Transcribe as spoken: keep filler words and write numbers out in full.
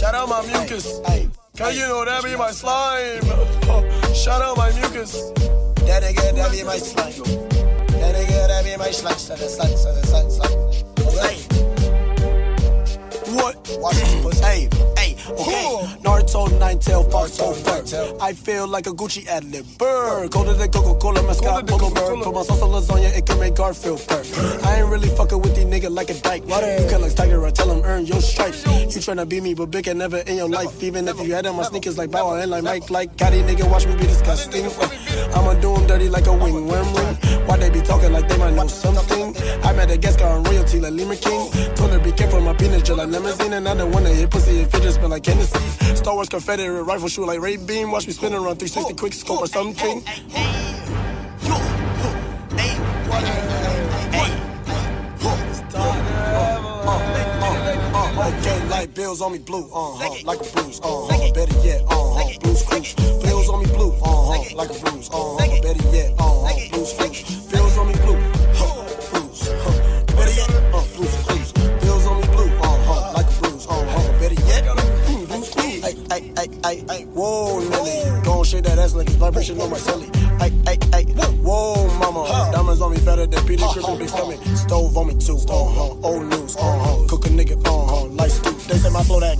Shout out my mucus. Cause you know that be my slime. Shout out my mucus. That nigga, that be my slime. That nigga, that be my slime. Slime, slime, slime, slime, slime. Hey. What? Watch this pussy. Hey, hey, okay. Naruto, nine-tail, Barto, bird. I feel like a Gucci ad-lib. Bird. Go to the Coca-Cola, mascot, polo bird. Put my sauce on lasagna, it can make Garfield bird. I ain't really fucking with these niggas like a dyke. You can like Tiger, I tell him earn your stripes. You tryna beat me, but big and never in your life. Even if you had on my sneakers like Bow and like Mike, like Gotti, nigga, watch me be disgusting. I'ma do them dirty like a wing, wham ring. Why they be talking like they might know something? I met a guest car on royalty like Lima King. Told her be careful, my peanut gel like limousine. And I don't wanna hit pussy if it just smell like Hennessy. Star Wars Confederate rifle shoot like Ray Beam. Watch me spin around three sixty quick scope or something. Okay, like bills on me blue, uh-huh, like a bruise, uh-huh, better yet, uh-huh, blues cruise. Bills on me blue, uh-huh, like a bruise, uh-huh, better yet, uh-huh, blues cruise. Bills on me blue, huh, bruise, huh, better yet, uh, blues cruise. Bills on me blue, uh-huh, like a bruise, uh-huh, better yet, mm, blues cruise. Ay, ay, ay, ay, ay, whoa, Nelly, gon' shake that ass like it's vibration on my celly. Ay, ay, ay, whoa, mama, diamonds on me fatter than Peter Griffin, big stomach. Stove on me too, uh-huh, old news, uh-huh, cook a nigga, uh-huh, like stew. They say my flow that